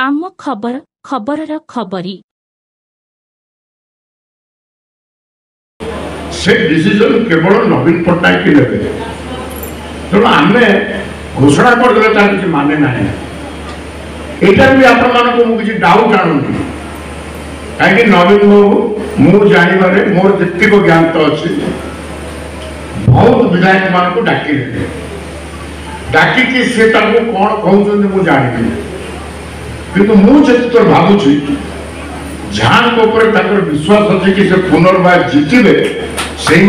आम खबर खबरर खबरी से डिसीजन केवल नवीन पट्टनायक ही लेते तेणु आम घोषणा करदे तार किसी माने ना यहाँ भी आपण किसी डाउट आणुनी कहीं नवीन बाबू मु जानवे मोर जी ज्ञान तो अच्छी बहुत विधायक मान को डाक डाकिकी सी कौन कहते मुझे जानी कि मुझे भावुची जहाँ विश्वास अच्छे कि से पुनर्वार जीतबे से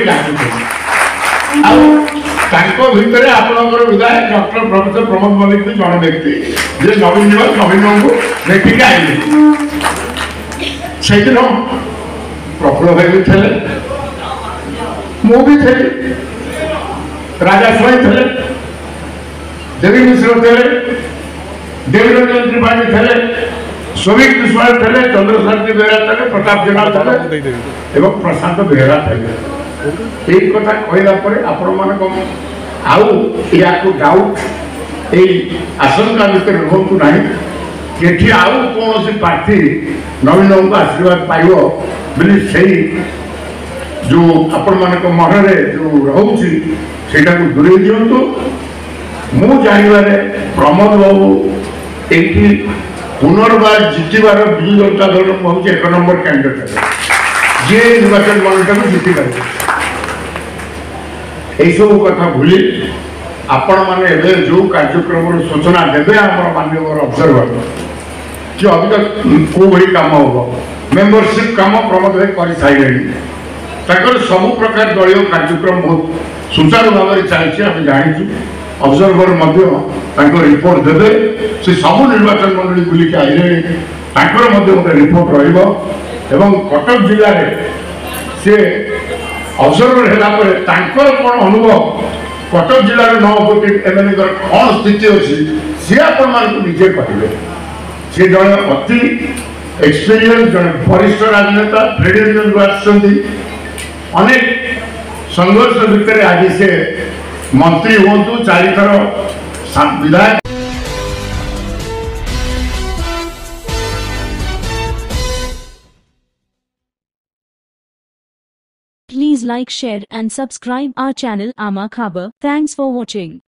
भितर आपंकर विधायक डॉक्टर प्रोफेसर प्रमोद मल्लिक भी जन व्यक्ति जे नवीन निवास नवीन को देखिए आइले से दिन प्रफुल्ल भाई भी थे मु भी थे राजा स्वाई थे देवी मिश्र थे देवी रंजन त्रिपाठी थे श्रमिक विश्वास थे चंद्रशेखर बेहरा थे प्रताप जेना थे एवं प्रशांत बेहरा थे एक कथा कहला आपण मान या डाउट ये आशंका भितर रुहतु ना कि आउ कौन प्रार्थी नवीन को आशीर्वाद पाइब बोली से जो आपण मान मन में जो रोचे से दूरे दिंतु मु जानवे प्रमोद बाबू ये पुनर्वार जितबार विजु जनता दल हूँ एक नंबर कैंडिडेट जी निर्वाचन मंडल को जीति पारे सब कथा भूली आपण मैंने जो कार्यक्रम सूचना देवे आम माननीय ऑब्जर्वर कि अभी तक कौ भाई कम हम मेंबरशिप कम प्रमोद भाई कर सारे सबु प्रकार दलीय कार्यक्रम बहुत सुचारू भाव में चलती आम जाचु ऑब्जर्वर रिपोर्ट देवे से सब निर्वाचन मंडली बुलिक आइले रिपोर्ट रटक जिले में सी ऑब्जर्वर है कौन अनुभव कटक जिलार 9 कोटी एमएलए कौन स्थिति अच्छी सी आपजे कहे सी जन अति एक्सपीरियंस जन वरिष्ठ राजनेता ट्रेड यूनियन अनेक संघर्ष भितर आज से मंत्री हूँ 4 थर विधायक। Please like, share and subscribe our channel Ama Khabar. Thanks for watching.